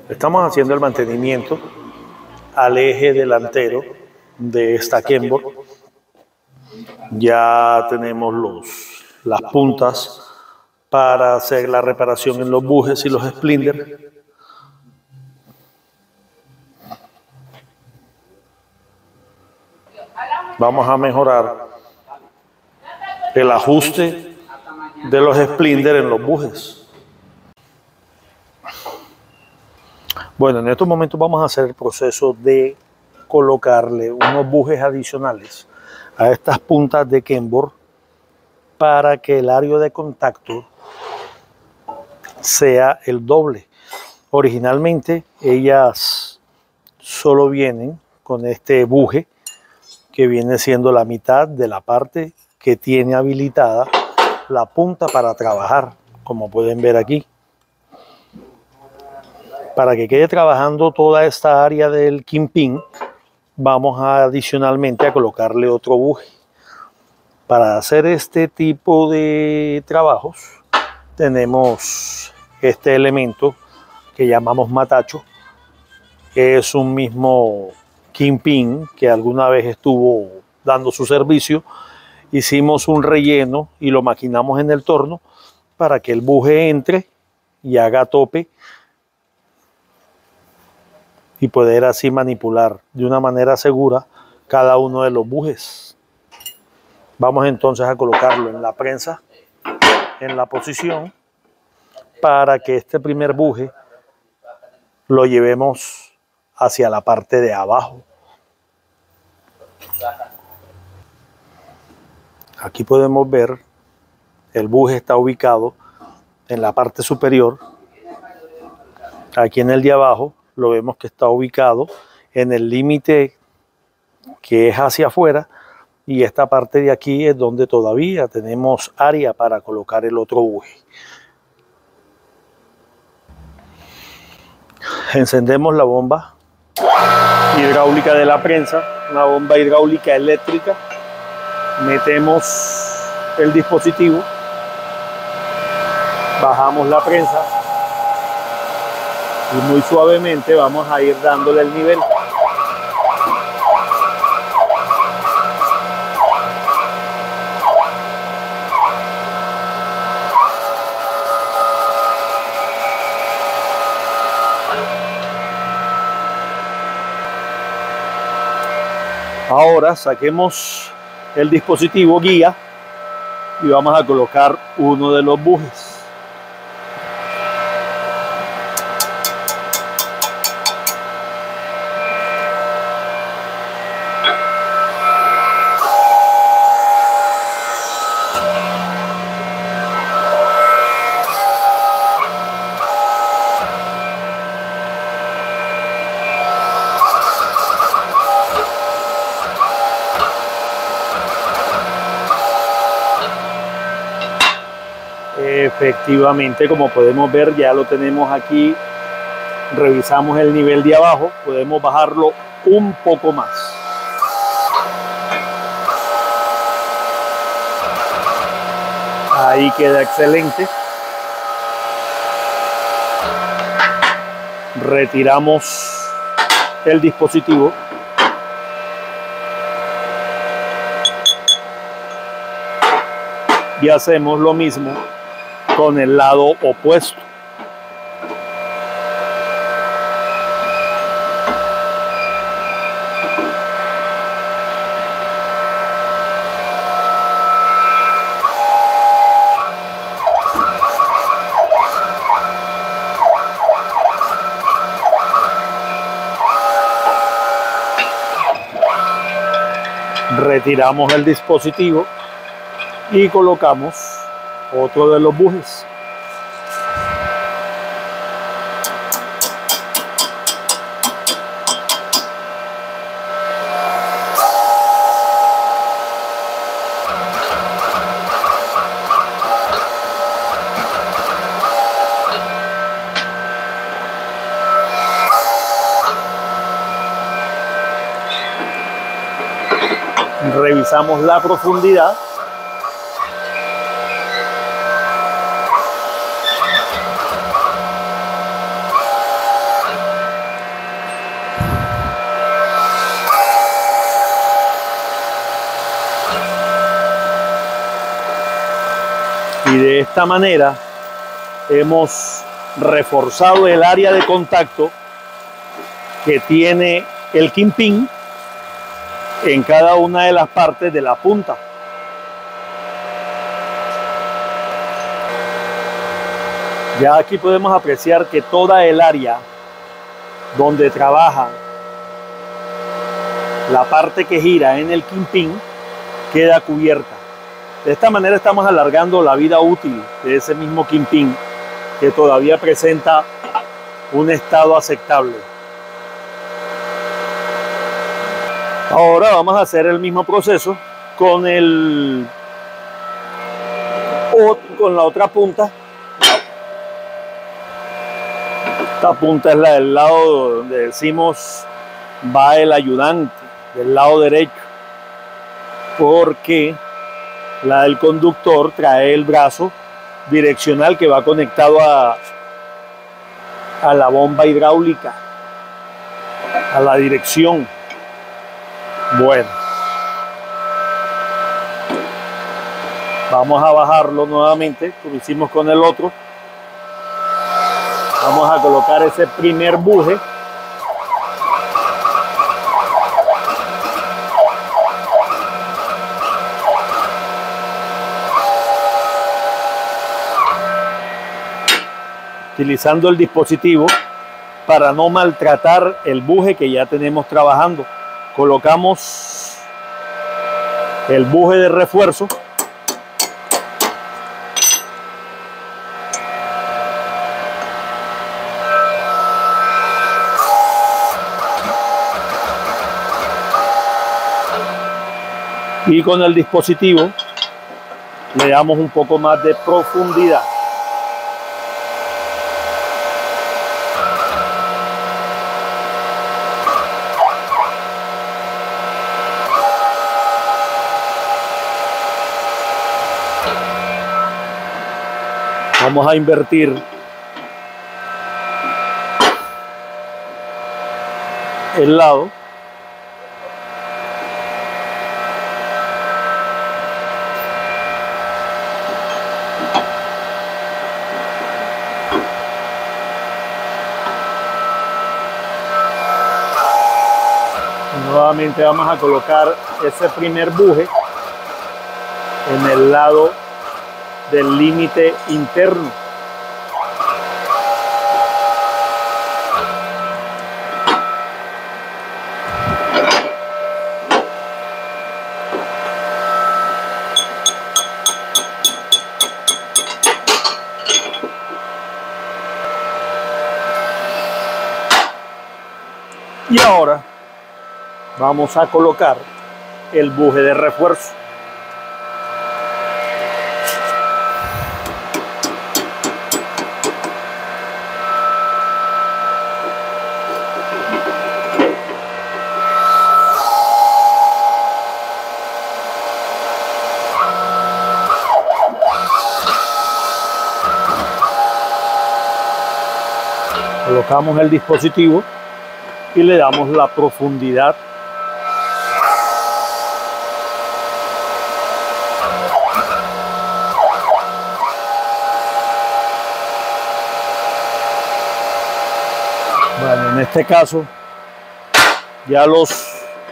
Estamos haciendo el mantenimiento al eje delantero de esta Kenworth. Ya tenemos las puntas para hacer la reparación en los bujes y los splinters. Vamos a mejorar el ajuste de los splinters en los bujes. Bueno, en estos momentos vamos a hacer el proceso de colocarle unos bujes adicionales a estas puntas de Kenworth para que el área de contacto sea el doble. Originalmente ellas solo vienen con este buje que viene siendo la mitad de la parte que tiene habilitada la punta para trabajar, como pueden ver aquí. Para que quede trabajando toda esta área del kingpin, vamos adicionalmente a colocarle otro buje. Para hacer este tipo de trabajos tenemos este elemento que llamamos matacho, que es un mismo kingpin que alguna vez estuvo dando su servicio. Hicimos un relleno y lo maquinamos en el torno para que el buje entre y haga tope y poder así manipular de una manera segura cada uno de los bujes. Vamos entonces a colocarlo en la prensa, en la posición, para que este primer buje lo llevemos hacia la parte de abajo. Aquí podemos ver el buje está ubicado en la parte superior. Aquí en el de abajo lo vemos que está ubicado en el límite que es hacia afuera, y esta parte de aquí es donde todavía tenemos área para colocar el otro buje. Encendemos la bomba hidráulica de la prensa, una bomba hidráulica eléctrica. Metemos el dispositivo, bajamos la prensa y muy suavemente vamos a ir dándole el nivel. Ahora saquemos el dispositivo guía y vamos a colocar uno de los bujes. Efectivamente, como podemos ver, ya lo tenemos aquí. Revisamos el nivel de abajo, podemos bajarlo un poco más. Ahí queda excelente. Retiramos el dispositivo. Y hacemos lo mismo con el lado opuesto. Retiramos el dispositivo y colocamos otro de los bujes. Revisamos la profundidad. esta manera hemos reforzado el área de contacto que tiene el kingpin en cada una de las partes de la punta. Ya aquí podemos apreciar que toda el área donde trabaja la parte que gira en el kingpin queda cubierta. De esta manera estamos alargando la vida útil de ese mismo kingpin, que todavía presenta un estado aceptable. Ahora vamos a hacer el mismo proceso con la otra punta. Esta punta es la del lado donde decimos va el ayudante, del lado derecho, porque la del conductor trae el brazo direccional que va conectado a la bomba hidráulica, a la dirección. Bueno, vamos a bajarlo nuevamente, como hicimos con el otro. Vamos a colocar ese primer buje. Utilizando el dispositivo para no maltratar el buje que ya tenemos trabajando. Colocamos el buje de refuerzo. Y con el dispositivo le damos un poco más de profundidad. Vamos a invertir el lado. Nuevamente vamos a colocar ese primer buje en el lado del límite interno. Y ahora vamos a colocar el buje de refuerzo. Colocamos el dispositivo y le damos la profundidad. Bueno, en este caso ya los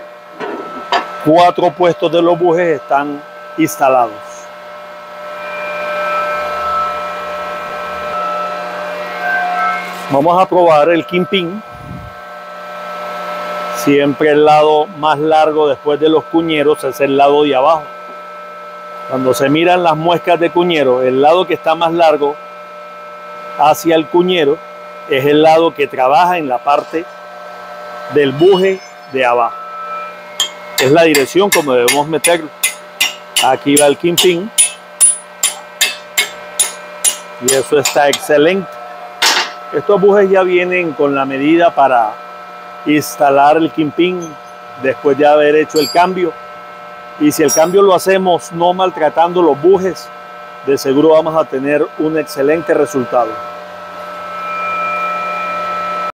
4 puestos de los bujes están instalados. Vamos a probar el kingpin. Siempre el lado más largo después de los cuñeros es el lado de abajo. Cuando se miran las muescas de cuñero, el lado que está más largo hacia el cuñero es el lado que trabaja en la parte del buje de abajo. Es la dirección como debemos meterlo. Aquí va el kingpin. Y eso está excelente. Estos bujes ya vienen con la medida para instalar el kingpin después de haber hecho el cambio. Y si el cambio lo hacemos no maltratando los bujes, de seguro vamos a tener un excelente resultado.